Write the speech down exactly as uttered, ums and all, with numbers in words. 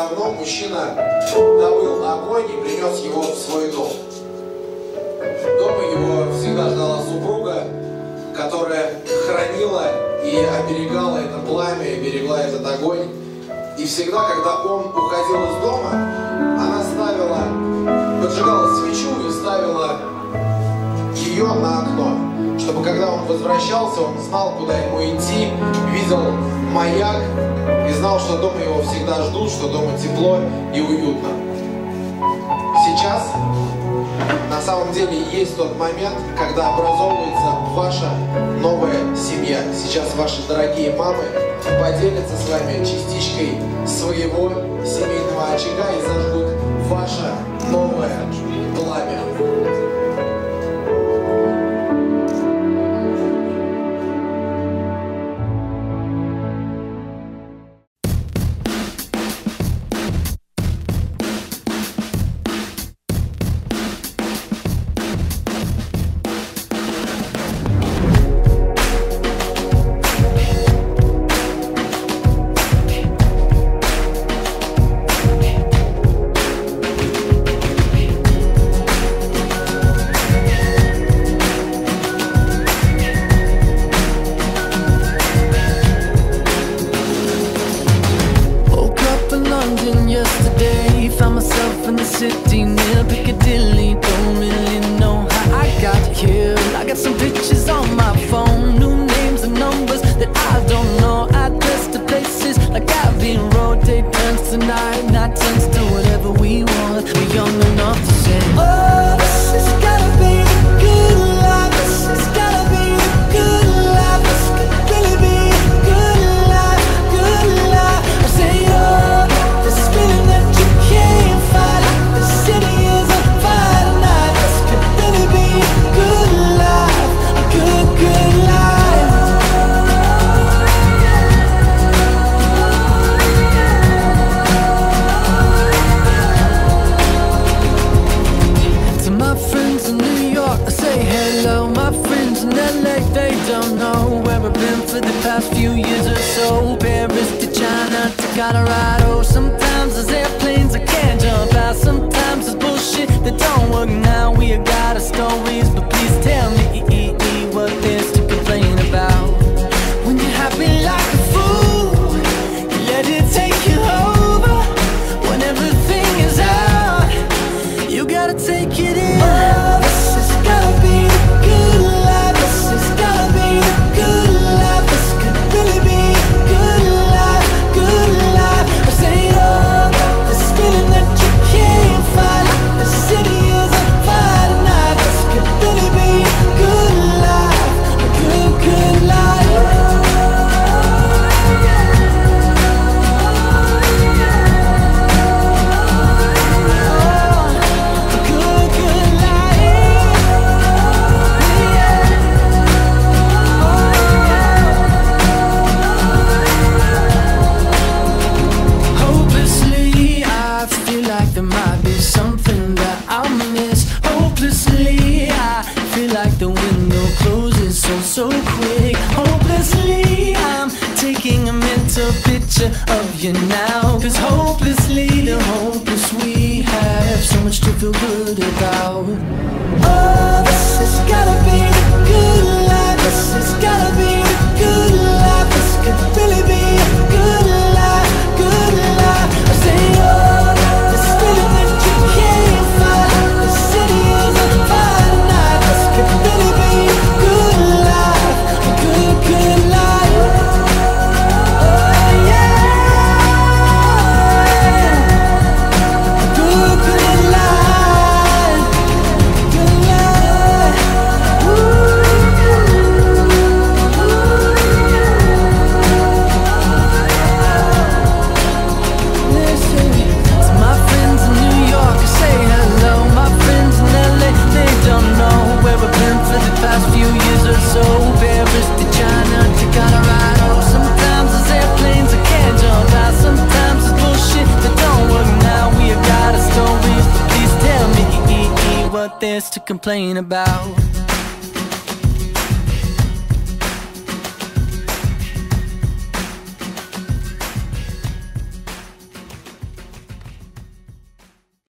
давно мужчина добыл огонь и принес его в свой дом. Дома его всегда ждала супруга, которая хранила и оберегала это пламя, и берегла этот огонь. И всегда, когда он уходил из дома, она ставила, поджигала свечу и ставила ее на окно, чтобы когда он возвращался, он знал, куда ему идти, видел маяк и знал, что дома его всегда ждут, что дома тепло и уютно. Сейчас на самом деле есть тот момент, когда образовывается ваша новая семья. Сейчас ваши дорогие мамы поделятся с вами частичкой своего семейного очага и зажгут ваше новое пламя. Found myself in the city near Piccadilly. Don't really know how I got here. I got some pictures on my phone, new names and numbers that I don't know. Address to places like Abbey Road. Day turns to night, night turns to whatever we want. We're young enough to say, oh, this has gotta be the good life. This has gotta be the good life. This could really be the good life, good life. I say, oh, this feeling that you can't fight. The city is on fire tonight. This could really be a good life, a good, good life. To my friends in New York, I say hello. My friends in L A, they don't know where I've been for the past few years or so. Paris to China to Colorado. Sometimes there's airplanes I can't jump out. Sometimes there's bullshit that don't work now. We got our stories, but please tell me what there's to complain about. When you're happy like a fool, you let it take you over. When everything is out, you gotta take it in. Oh, this has gotta be the good life. This has gotta be the good life. This could really be a good life, good life. I say, oh, this feeling that you can't fight. The city is on fire tonight. This could really be a good life, a good, good life. A good, good life. Hopelessly, I feel like there might be something that I'll miss. Hopelessly, I feel like the window closes so, so quick. Hopelessly, I'm taking a mental picture of you now. Cause hopelessly, the hopeless we have so much to feel good about. Oh, this has gotta be the good life. This has gotta be the good life. This could really be a good life, good life. I say, oh, this feeling that you can't fight. The city is on fire tonight. This could really be a good life, a good, good life. Oh yeah, a good, good life, good life. Listen to my friends in New York, I say hello. My friends in L A, they don't know where I've been for the past few years or so. Paris to China to Colorado. Sometimes there's airplanes I can't jump out. Sometimes it's bullshit that don't work now. We have got our stories, but please tell me what there's to complain about.